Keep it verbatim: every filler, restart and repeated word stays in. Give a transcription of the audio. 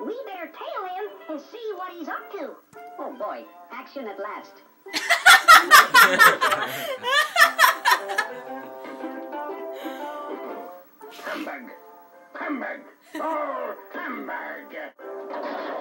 We better tail him and see what he's up to. Oh boy, action at last. Humbug! Humbug! Oh, humbug!